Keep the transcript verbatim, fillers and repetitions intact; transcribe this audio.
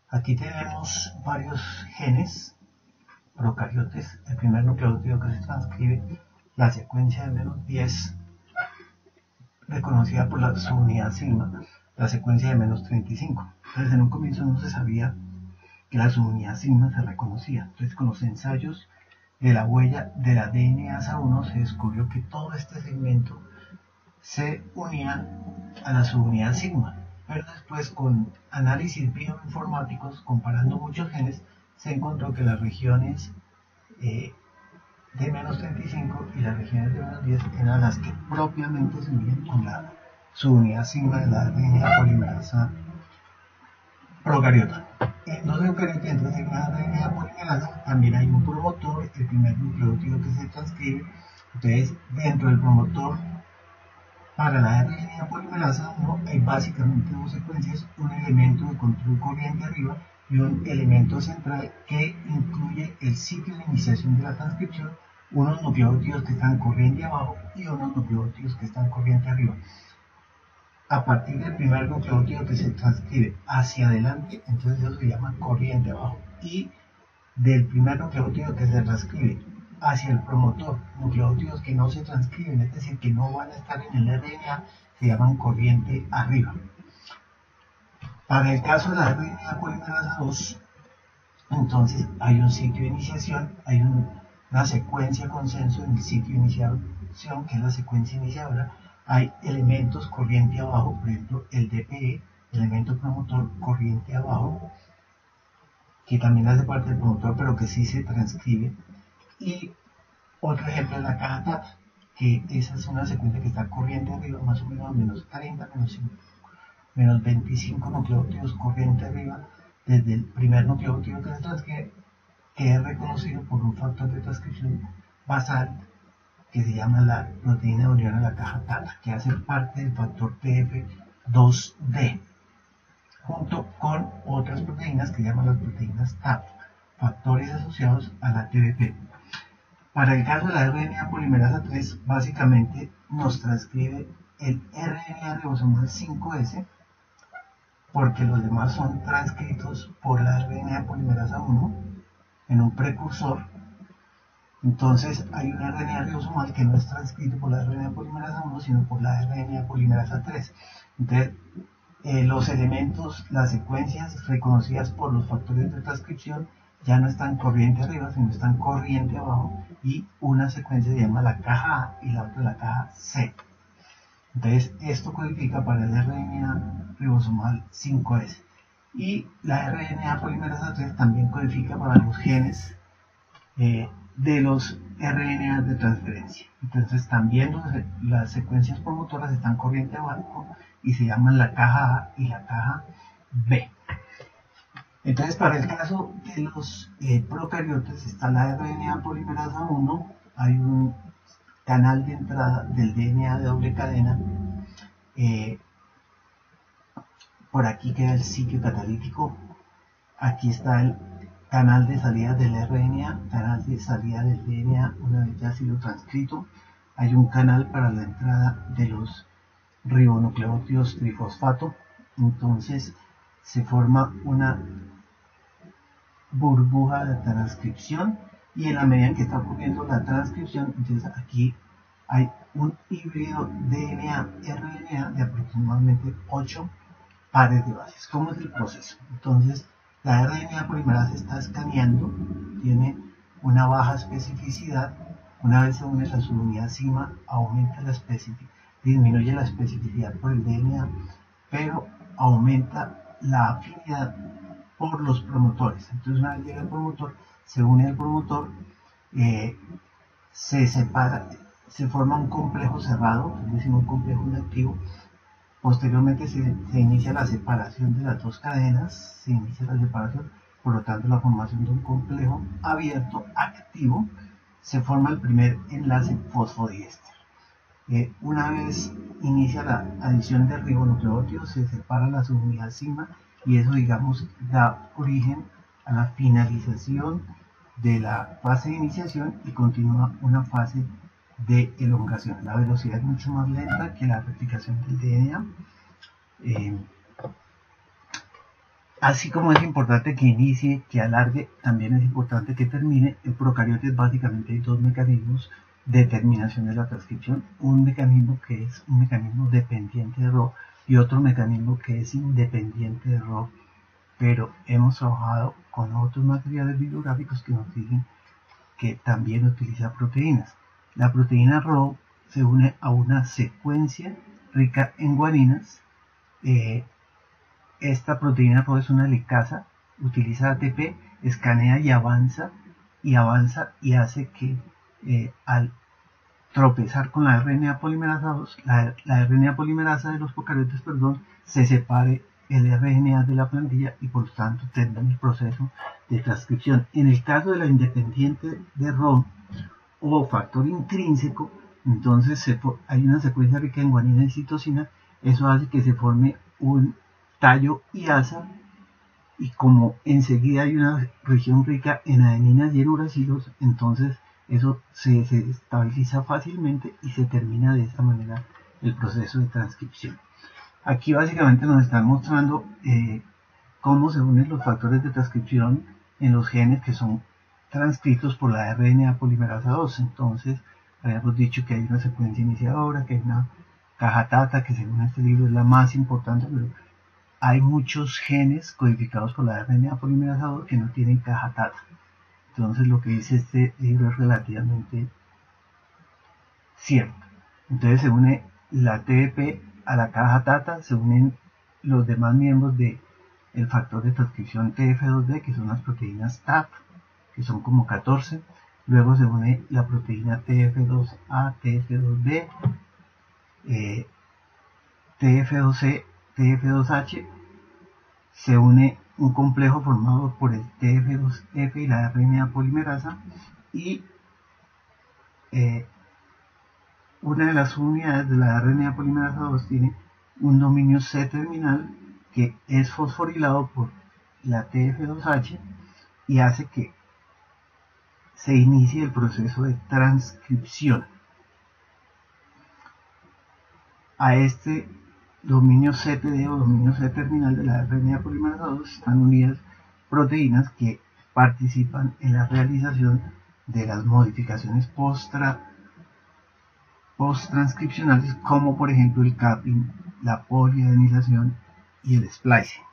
Aquí tenemos varios genes procariotes. El primer nucleótido que se transcribe, la secuencia de menos diez, reconocida por la subunidad sigma, la secuencia de menos treinta y cinco. Entonces, en un comienzo no se sabía que la subunidad sigma se reconocía. Entonces, con los ensayos de la huella de la D N A S A uno se descubrió que todo este segmento se unía a la subunidad sigma. Pero después, con análisis bioinformáticos, comparando muchos genes, se encontró que las regiones eh, de menos treinta y cinco y las regiones de menos diez eran las que propiamente se unían con la subunidad sigma de la R N A polimerasa procariota. En los eucariotas, entonces, en la R N A polimerasa también hay un promotor, el primer nucleótido que se transcribe. Entonces, dentro del promotor, para la R N A polimerasa uno hay básicamente dos secuencias, un elemento de control corriente arriba y un elemento central que incluye el sitio de iniciación de la transcripción, unos nucleótidos que están corriente abajo y unos nucleótidos que están corriente arriba. A partir del primer nucleótido que se transcribe hacia adelante, entonces eso se llama corriente abajo, y del primer nucleótido que se transcribe hacia el promotor, nucleótidos que no se transcriben, es decir, que no van a estar en el R N A, se llaman corriente arriba. Para el caso de la R N A polimerasa dos, entonces hay un sitio de iniciación, hay un, una secuencia consenso en el sitio de iniciación, que es la secuencia iniciadora. Hay elementos corriente abajo, por ejemplo el D P E, elemento promotor corriente abajo, que también hace parte del promotor, pero que sí se transcribe. Y otro ejemplo es la caja T A P, que esa es una secuencia que está corriente arriba, más o menos menos treinta, menos cinco, menos veinticinco nucleótidos corriente arriba, desde el primer nucleótido que se transcribe, que es reconocido por un factor de transcripción basal que se llama la proteína de unión a la caja T A T A, que hace parte del factor T F dos D, junto con otras proteínas que llaman las proteínas T A P, factores asociados a la T D P. Para el caso de la R N A polimerasa tres, básicamente nos transcribe el R N A ribosomal cinco S, porque los demás son transcritos por la R N A polimerasa uno en un precursor. Entonces hay un R N A ribosomal que no es transcrito por la R N A polimerasa uno, sino por la R N A polimerasa tres. Entonces, eh, los elementos, las secuencias reconocidas por los factores de transcripción ya no están corriente arriba, sino están corriente abajo, y una secuencia se llama la caja A y la otra la caja C. Entonces, esto codifica para el R N A ribosomal cinco S. Y la R N A polimerasa tres también codifica para los genes eh, de los R N A de transferencia. Entonces, también los, las secuencias promotoras están corriente abajo y se llaman la caja A y la caja B. Entonces, para el caso de los eh, procariotes está la R N A polimerasa uno, hay un canal de entrada del D N A de doble cadena, eh, por aquí queda el sitio catalítico, aquí está el canal de salida del R N A, canal de salida del D N A una vez ya ha sido transcrito, hay un canal para la entrada de los ribonucleótidos trifosfato, entonces se forma una burbuja de transcripción, y en la medida en que está ocurriendo la transcripción, entonces aquí hay un híbrido D N A R N A de aproximadamente ocho pares de bases. ¿Cómo es el proceso? Entonces, la R N A polimerasa está escaneando, tiene una baja especificidad. Una vez se une la subunidad sigma, aumenta la especificidad, disminuye la especificidad por el D N A, pero aumenta la afinidad por los promotores. Entonces, una vez llega el promotor, se une al promotor, eh, se separa, se forma un complejo cerrado, es decir, un complejo inactivo. Posteriormente se, se inicia la separación de las dos cadenas, se inicia la separación, por lo tanto la formación de un complejo abierto activo, se forma el primer enlace fosfodiéster. Eh, una vez inicia la adición de ribonucleótidos, se separa la subunidad sigma, y eso, digamos, da origen a la finalización de la fase de iniciación y continúa una fase de elongación. La velocidad es mucho más lenta que la replicación del D N A. Eh, Así como es importante que inicie, que alargue, también es importante que termine. En procariotes básicamente hay dos mecanismos de terminación de la transcripción. Un mecanismo que es un mecanismo dependiente de R O y otro mecanismo que es independiente de R O. Pero hemos trabajado con otros materiales bibliográficos que nos dicen que también utiliza proteínas. La proteína R O se une a una secuencia rica en guaninas. Eh, esta proteína R O es una licasa, utiliza A T P, escanea y avanza, y avanza y hace que eh, al tropezar con la R N A polimerasa dos, la, la R N A polimerasa de los procariotes, perdón, se separe el R N A de la plantilla y por lo tanto tendrán el proceso de transcripción. En el caso de la independiente de R O o factor intrínseco, entonces se, hay una secuencia rica en guanina y citosina. Eso hace que se forme un tallo y asa, y como enseguida hay una región rica en adeninas y en uracilos, entonces eso se, se estabiliza fácilmente y se termina de esta manera el proceso de transcripción. Aquí básicamente nos están mostrando eh, cómo se unen los factores de transcripción en los genes que son transcritos por la R N A polimerasa dos. Entonces habíamos dicho que hay una secuencia iniciadora, que hay una caja tata, que según este libro es la más importante, pero hay muchos genes codificados por la R N A polimerasa dos que no tienen caja tata. Entonces lo que dice este libro es relativamente cierto. Entonces se une la T D P a la caja tata, se unen los demás miembros del factor de transcripción T F dos D, que son las proteínas T A P, que son como catorce. Luego se une la proteína T F dos A, T F dos B, eh, T F dos C, T F dos H, se une un complejo formado por el T F dos F y la R N A polimerasa, y eh, una de las unidades de la R N A polimerasa dos tiene un dominio C terminal que es fosforilado por la T F dos H y hace que se inicie el proceso de transcripción. A este dominio C T D o dominio C terminal de la R N A polimerasa dos están unidas proteínas que participan en la realización de las modificaciones post-transcripcionales, como por ejemplo el capping, la poliadenilación y el splicing.